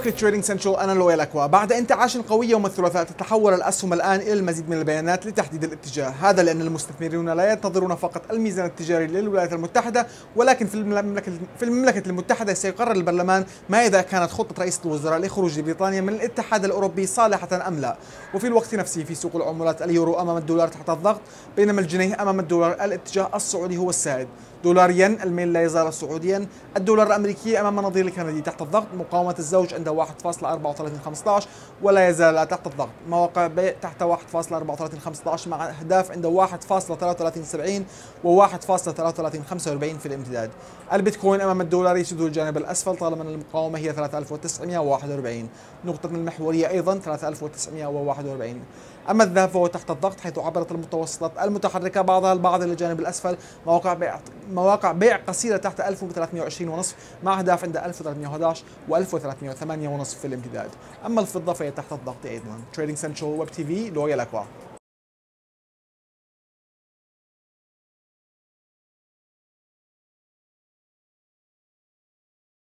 بوكلي تريدينج سنترال. أنا لويل أكوا. بعد انتعاش قوي يوم الثلاثاء تتحول الأسهم الآن إلى المزيد من البيانات لتحديد الاتجاه، هذا لأن المستثمرون لا ينتظرون فقط الميزان التجاري للولايات المتحدة، ولكن في المملكة المتحدة سيقرر البرلمان ما إذا كانت خطة رئيس الوزراء لخروج بريطانيا من الاتحاد الأوروبي صالحة أم لا. وفي الوقت نفسه في سوق العملات اليورو أمام الدولار تحت الضغط، بينما الجنيه أمام الدولار الاتجاه الصعودي هو السائد. دولار ين الميل لا يزال صعوديا. الدولار الأمريكي أمام النظير الكندي تحت الضغط، مقاومة الزوج عند 1.3415 ولا يزال تحت الضغط. مواقع بيع تحت 1.3415 مع أهداف عند 1.3370 و 1.3345 في الامتداد. البيتكوين أمام الدولار يسود الجانب الأسفل طالما أن المقاومة هي 3941. نقطة المحورية أيضا 3941. أما الذهب فهو تحت الضغط، حيث عبرت المتوسطات المتحركة بعضها البعض إلى الجانب الأسفل. مواقع بيع قصيرة تحت 1320.5 مع أهداف عند 1311 و 1308.5 في الامتداد. أما الفضة فهي تحت الضغط أيضا. تريدينج سنترال ويب تي في، لويل أكوا.